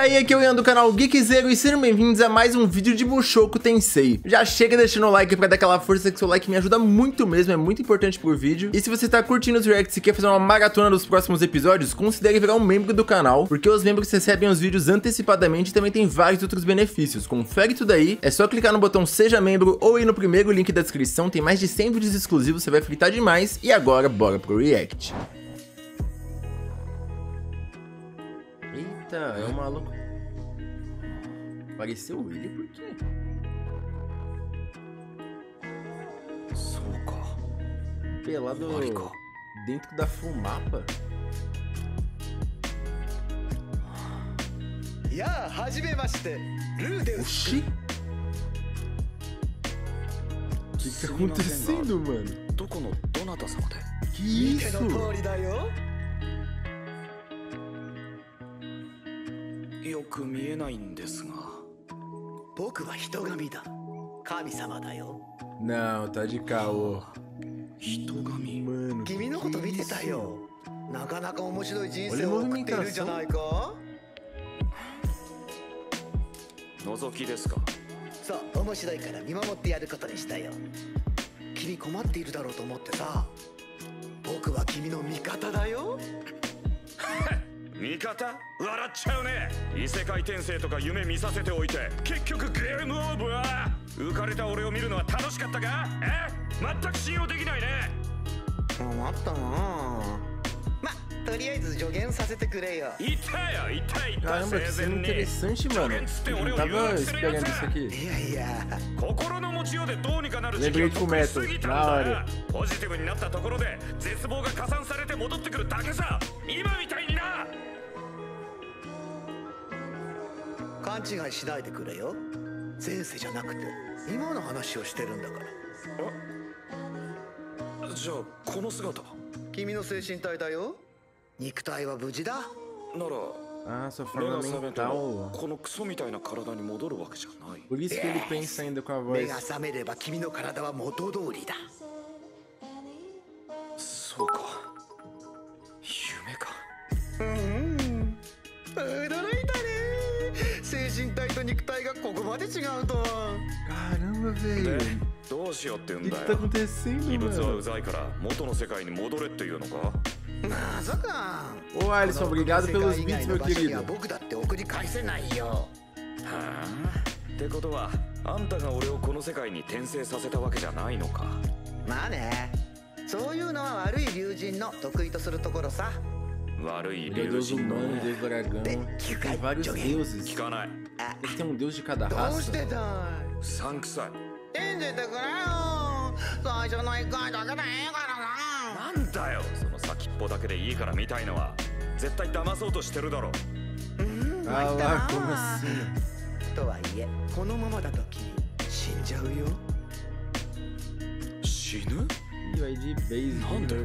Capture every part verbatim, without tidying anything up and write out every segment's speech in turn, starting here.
aí, aqui é o Ian do canal Geekzero e sejam bem-vindos a mais um vídeo de Mushoku Tensei. Já chega deixando o like pra dar aquela força, que seu like me ajuda muito mesmo, é muito importante pro vídeo. E se você tá curtindo os reacts e quer fazer uma maratona dos próximos episódios, considere virar um membro do canal, porque os membros recebem os vídeos antecipadamente e também tem vários outros benefícios. Confere tudo aí, é só clicar no botão Seja Membro ou ir no primeiro link da descrição, tem mais de cem vídeos exclusivos, você vai fritar demais. E agora, bora pro react. Eita, é o maluco. Apareceu ele por quê? Pelado dentro da Fumapa? Oxi! O que que tá acontecendo, mano? Que isso? Não, tá de caô. Mano, que isso? Olha a movimentação. Caramba, que cena interessante, mano. Eu não tava esperando isso aqui. Lembrei de Fullmetal, na hora. Ah, sua forma mental. Por isso que ele pensa ainda com a voz. Caramba, velho. O que que tá acontecendo, mano? Ô Alisson, obrigado pelos bits, meu querido. Meu Deus humano, Deus dragão. Tem vários deuses. Ele tem um deus de cada raça. Ah lá, como assim? E aí de base,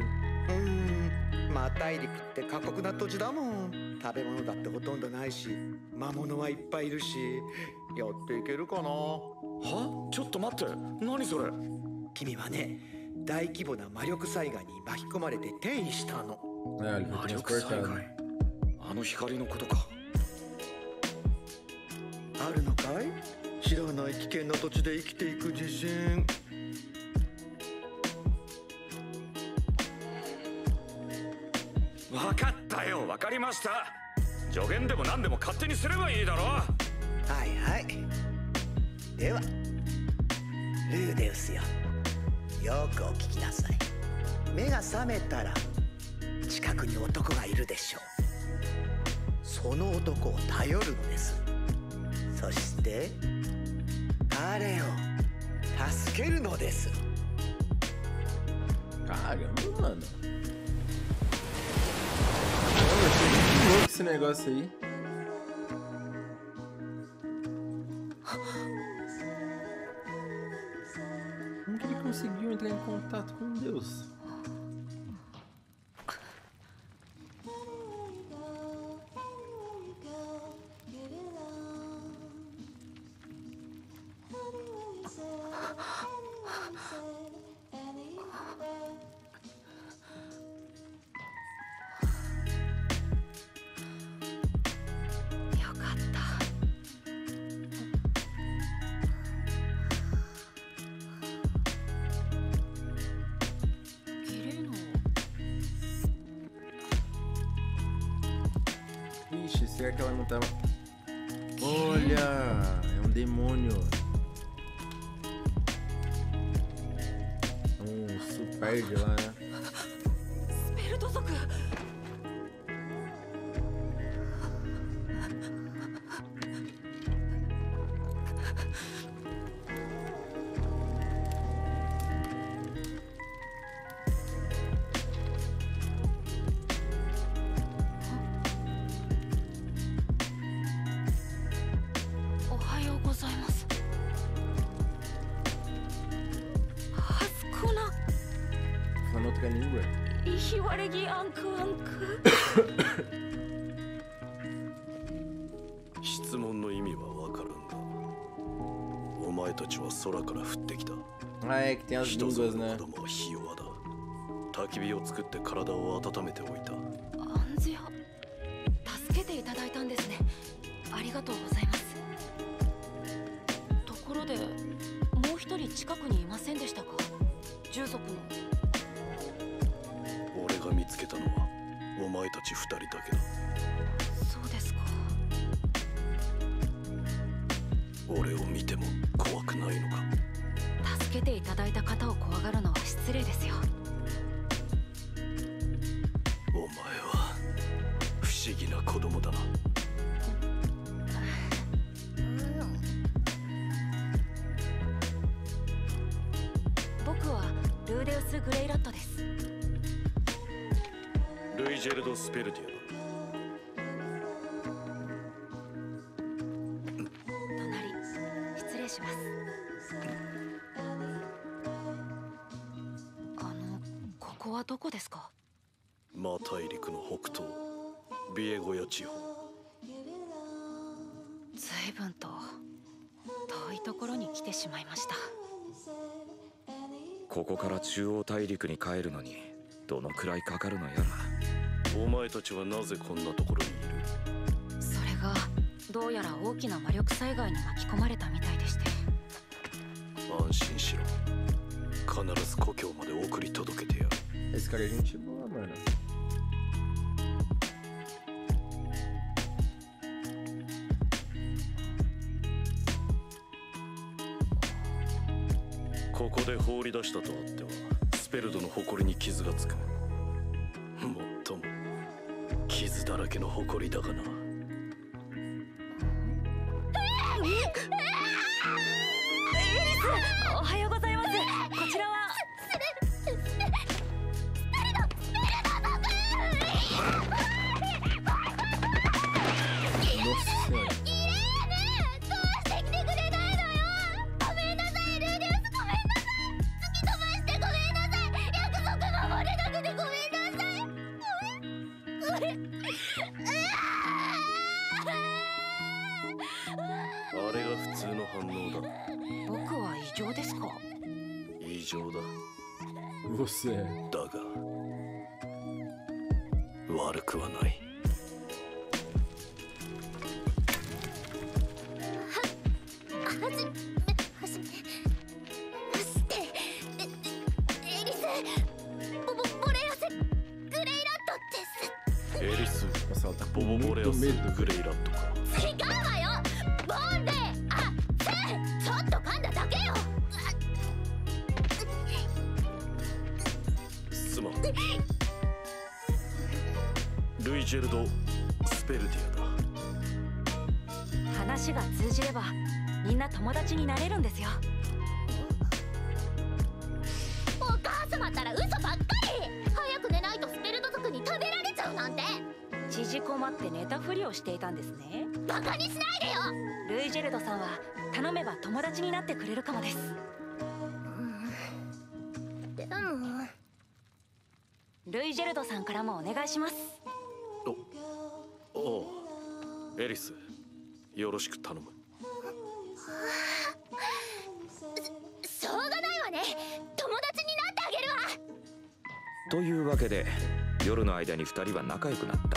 Caramba, mano. Eu achei muito louco esse negócio aí. Como que ele conseguiu entrar em contato com Deus? Ixi, será que ela não tava... Olha, é um demônio. Um super de lá, né? Falando outra língua. 質問の意味はわからんが、お前たちは空から降ってきた。 Ah, é que tem as línguas, né? 子供はひ弱だ。焚き火を作って体を温めておいた。 暗示派、助けていただいたんですね。ありがとうございます。ところで、もう一人近くにいませんでしたか？従属の。 俺が見つけたのはお前たち二人だけだ。 そうですか。 俺を見ても怖くないのか？ 助けていただいた方を怖がるのは失礼ですよ。 お前は不思議な子供だな。 僕はルーデウス・グレイラットです。 ルイジェルド・スペルディアだ。 隣、失礼します。あの、ここはどこですか？ マ大陸の北東、ビエゴヤ地方。 随分と遠いところに来てしまいました。 ここから中央大陸に帰るのにどのくらいかかるのやら。 お前たちはなぜこんなところにいる？ それがどうやら大きな魔力災害に巻き込まれたみたいでして。 安心しろ。必ず故郷まで送り届けてやる。 Esse cara é gente boa, mano. ここで放り出したとあってはスペルドの誇りに傷がつく。もっとも傷だらけの誇りだがな。 おはようございます。こちらはあれが普通の反応だ。 僕は異常ですか？ 異常だ。 Você. だが悪くはない。 はじめはじめましてえエリスボボボレアスグレイラットです。 エリス Nossa, ela tá ボ com ボボレア muito ス medo. グレイラットか。 違うわよ。ボンレあせちょっと噛んだだけよ。 すまん。ルイジェルド・スペルディアだ。 話が通じればみんな友達になれるんですよ。 お母様ったら嘘ばっかり。早く寝ないとスペルド族に食べられちゃうなんて。 縮こまって寝たふりをしていたんですね。 バカにしないでよ。 ルイジェルドさんは頼めば友達になってくれるかもです。 でもルイジェルドさんからもお願いします。 おおうエリスよろしく頼む。 しょうがないわね。友達になってあげるわ。 というわけで夜の間にふたりは仲良くなった。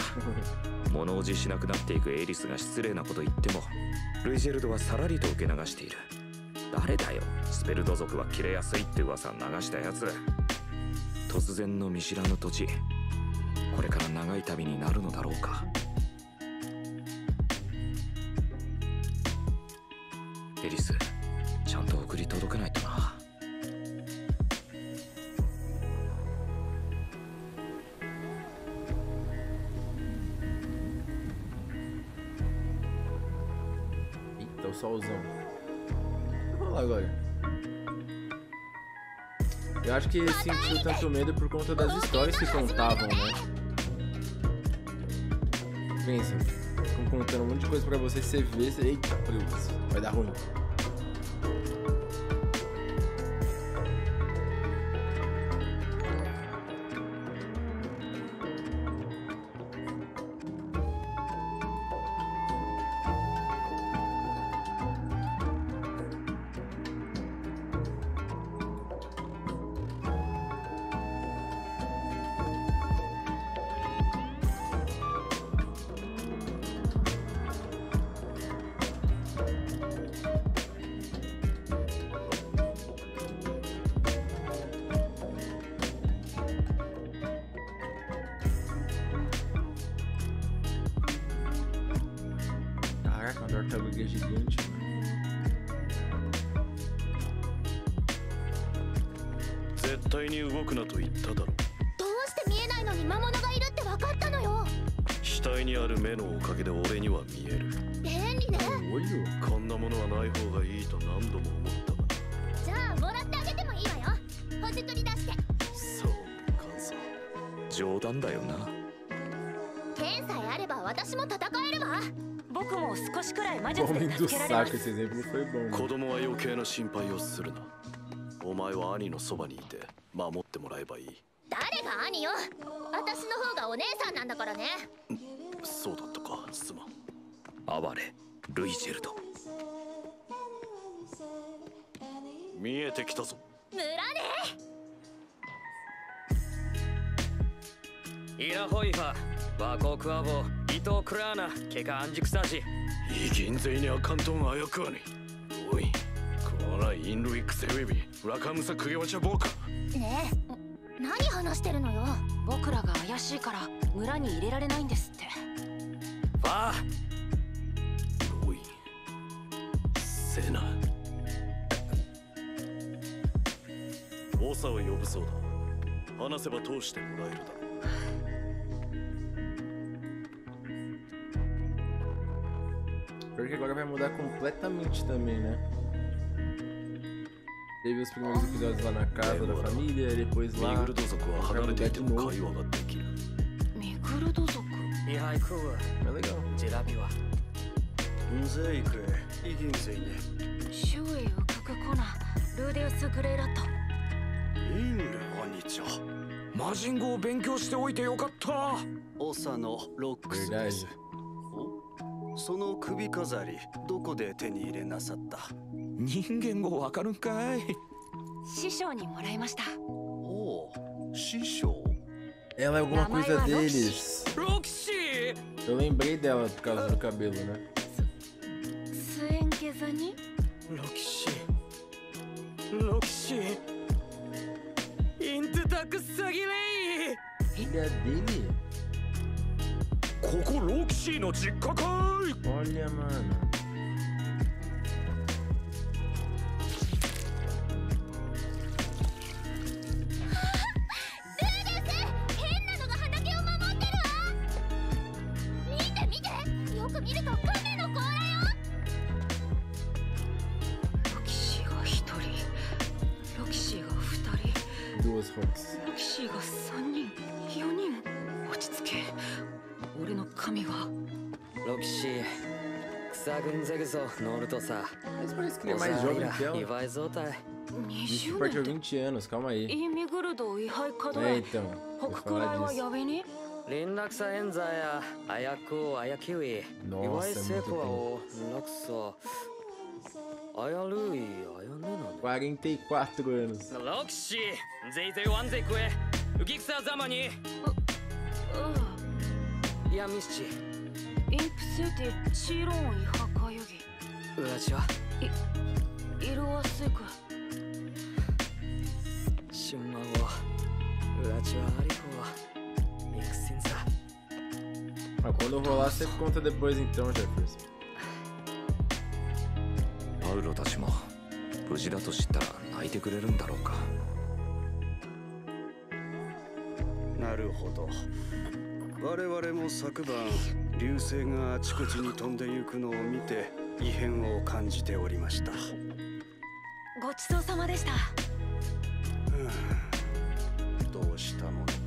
物おじしなくなっていくエリスが失礼なこと言ってもルイジェルドはさらりと受け流している。誰だよ、スペルド族は切れやすいって噂を流したやつ。突然の見知らぬ土地、これから長い旅になるのだろうか。 エリス、ちゃんと送り届けないとな。 Eita, o solzão. Vamos lá agora. Eu acho que sentiu tanto medo por conta das histórias que contavam, né? Pensa, ficam contando um monte de coisa pra você, você vê, você... Eita, Deus, vai dar ruim. Caraca, uma tartaruga gigante, mano. 絶対に動くなと言っただろ。 どうして見えないのに魔物がいるって分かったのよ。 額にある目のおかげで俺には見える。 便利ね。 Olho? こんなものはない方がいいと何度も思ったが。 じゃあもらってあげてもいいわよ。ほじくり出して。 そうかさ。 冗談だよな。 剣さえあれば私も戦えるわ。 僕も少しくらい魔術で Homem do 助けられま saco, す。 esse exemplo foi bom. 子供は余計な心配をするな。お前は兄のそばにいて守ってもらえばいい。 誰が兄よ。私の方がお姉さんなんだからね。 そうだったか、すまん。 哀れ、ルイジェルド。 見えてきたぞ。 村ね。 イラホイファ、ワコクアボ、伊藤クラーナ、ケカアンジクサージ。 い銀勢にあかんとんあやくわね。おい、こらインルイクセウェビ、ラカムサクゲワチャボーカ。 ねえ、何話してるのよ。 僕らが怪しいから村に入れられないんですって。 ファー。 おい、セナ。オサを呼ぶそうだ。話せば通してもらえるだろう。 Porque agora vai mudar completamente também, né? Teve os primeiros episódios lá na casa da família, depois ミ lá グルド族は vai 離れて mudar いて de も novo. 会話ができる。 ミグルド族。 ニハイクー、 É legal. ジェラビワ。 んぜいくえ、い銀勢ね。 周囲をくくコナ、ルーデウス・グレイラット。 いいんだよ、兄ちゃん。 魔人語を勉強しておいてよかった。 オサのロックスです。お、その首飾りどこで手に入れなさった？ 人間語わかるんかい。 師匠にもらいました。 おお、師匠。 Ela é alguma coisa Namai wa deles. ロキシー。 Eu lembrei dela por causa do cabelo, né? スエンケザに。 ロキシー。ロキシー。インテタクサギレイ。 Filha dele? ここロキシーの実家かい。 Olha, mano. 変なのが畑を守ってるわ。見て見て、よく見ると亀の甲羅よ。 ロキシーが一人、ロキシーが二人、 Duas Rox. ロキシーが三人、四人。落ち着け。俺の神は。 ロキシー。草軍ゼグゾノルトサ。 Mas parece que ele é mais jovem que ela. イバイゾータイ。 Isso 20 partiu 年って。 vinte anos, calma aí. イミグルド位牌稼 É, 働。 então. Vou 北クライ falar は disso. やべに。 連絡さエンザやアヤクアヤキウイ。 Nossa, イワイ é セ muito コア tempo. をナクサ。アヤルイアヤネナ。 quarenta e quatro anos. ロキシー。ゼイゼイワンゼイクエ。ウキクサザマに。 うイヤミシチ。 インプセーティチーロン位牌稼ぎ。 ウラチは。 イルワスイク。 シュンマンを。ウラチはアリコは。ミクシンザ。 Mas quando rolar, você conta depois então, Jefferson. パウロたちも無事だと知ったら泣いてくれるんだろうか。 なるほど。我々も昨晩流星があちこちに飛んでゆくのを見て異変を感じておりました。 ごちそうさまでした。 どうしたものか。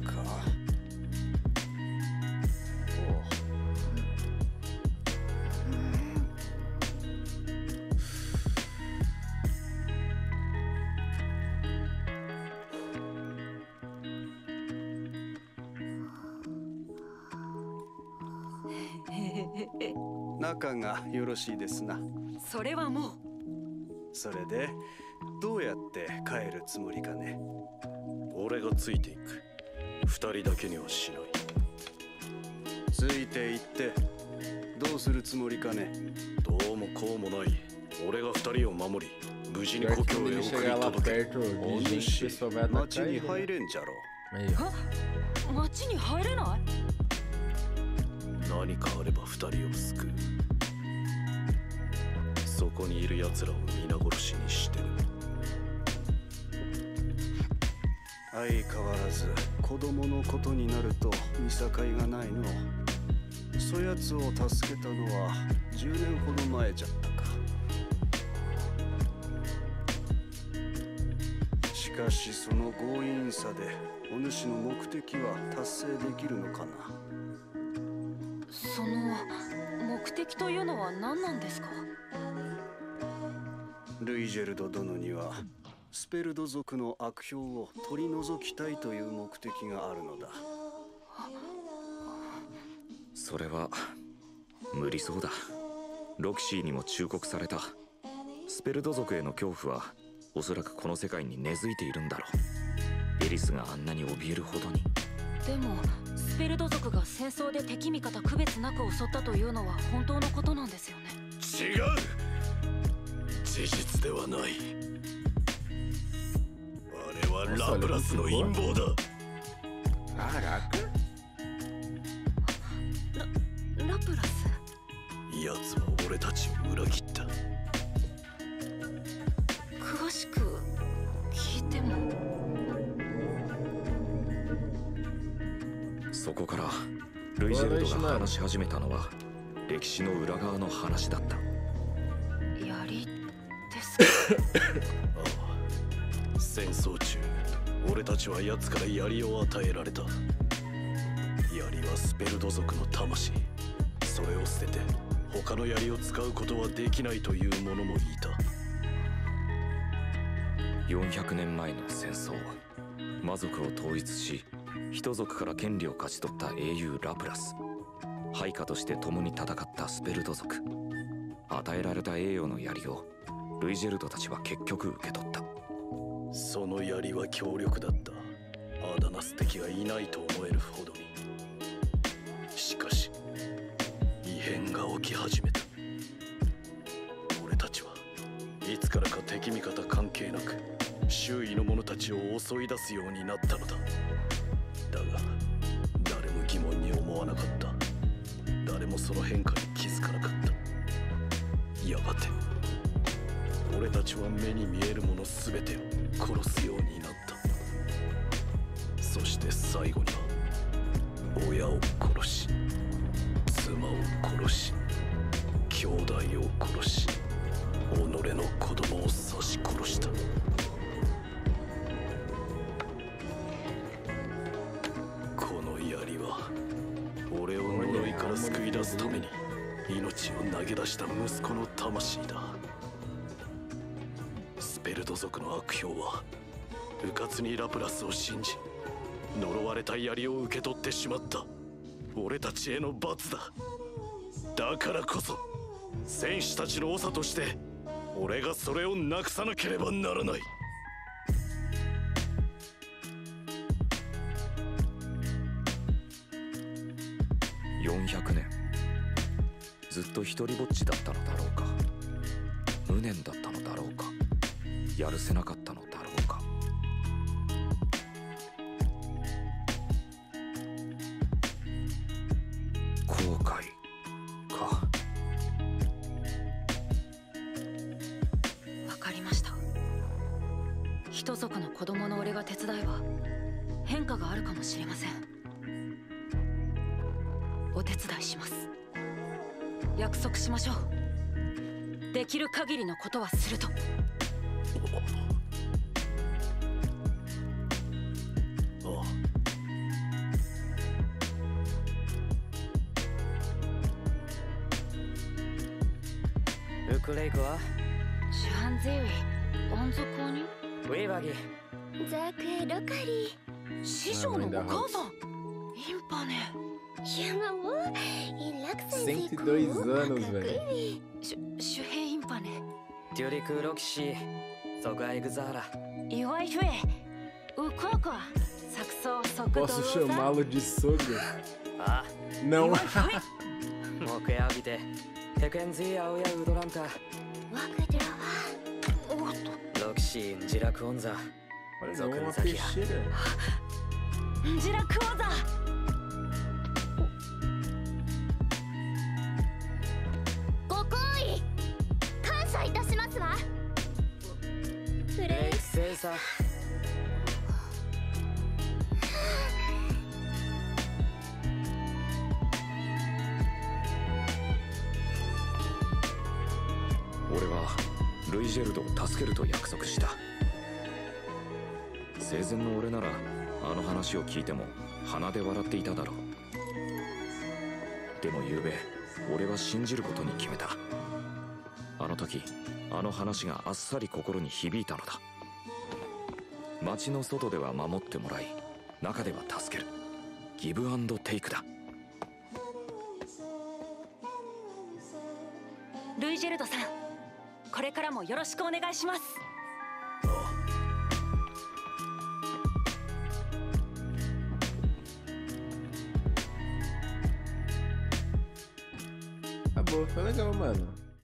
仲がよろしいですな。 それはもう。 それでどうやって帰るつもりかね。 俺がついていく。二人だけにはしない。 ついていってどうするつもりかね。 どうもこうもない。俺が二人を守り無事に故郷へ送り届け。 お主、町に入れんじゃろ。 は？町に入れない？ 何かあれば二人を救う。そこにいる奴らを皆殺しにしてる。 相変わらず子供のことになると見境がないの。そやつを助けたのはじゅうねんほど前じゃったか。しかしその強引さでお主の目的は達成できるのかな。 その目的というのは何なんですか？ ルイジェルド殿にはスペルド族の悪評を取り除きたいという目的があるのだ。 それは無理そうだ。ロキシーにも忠告された。スペルド族への恐怖はおそらくこの世界に根付いているんだろう。エリスがあんなに怯えるほどに。 でもスペルド族が戦争で敵味方区別なく襲ったというのは本当のことなんですよね。 違う。事実ではない。あれはラプラスの陰謀だ。 ラ、ラプラス？ 奴は俺たちを裏切った。 詳しく聞いても。 そこからルイジェルドが話し始めたのは歴史の裏側の話だった。 槍ですか？ ああ、戦争中俺たちは奴から槍を与えられた。槍はスペルド族の魂。それを捨てて他の槍を使うことはできないという者もいた。 よんひゃくねんまえの戦争、魔族を統一し人族から権利を勝ち取った英雄ラプラス。配下として共に戦ったスペルド族。与えられた栄誉の槍をルイジェルドたちは結局受け取った。 その槍は強力だった。アダナス敵がいないと思えるほどに。しかし異変が起き始めた。俺たちはいつからか敵味方関係なく周囲の者たちを襲い出すようになったのだ。だが誰も疑問に思わなかった。誰もその変化に気づかなかった。やがて俺たちは目に見えるもの全てを殺すようになった。そして最後には親を殺し、妻を殺し、兄弟を殺し、己の子供を刺し殺した。この槍は俺を呪いから救い出すために命を投げ出した息子の魂だ。スペルド族の悪評は迂闊にラプラスを信じ呪われた槍を受け取ってしまった。俺たちへの罰だ。だからこそ戦士たちの長として俺がそれをなくさなければならない。 よんひゃくねんずっと一人ぼっちだったのだろうか。無念だったのだろうか。やるせなかったのだろうか。後悔か。 人族の子供の俺が手伝えば変化があるかもしれません。お手伝いします。約束しましょう。できる限りのことはすると。 ウクレイクはシュハンゼウィ、音族購入。 ウィーバギザクエロカリ師匠のお母さん。インパネ。 いやまもイラクサン cento e dois anos, velho. シュシュヘインパネ。 デュリクロキシーソガエグザーライワイフエウコーコサクソソクド Posso chamá-lo de sogro? あ Não. 木曜日でテクエンズィアオヤウドランタワクドラワおっと。 ロキシーンジラクオンザ Olha, não, uma peixeira. ジラクオザ。 ご厚意感謝いたしますわ。プレレイイクセイサ俺はルイジェルドを助けると約束した。生前の俺ならあの話を聞いても鼻で笑っていただろう。でも昨べ俺は信じることに決めた。あの時あの話があっさり心に響いたのだ。街の外では守ってもらい、中では助ける。ギブアンドテイクだ。 ルイジェルドさん、これからもよろしくお願いします。 Acabou, foi legal, mano.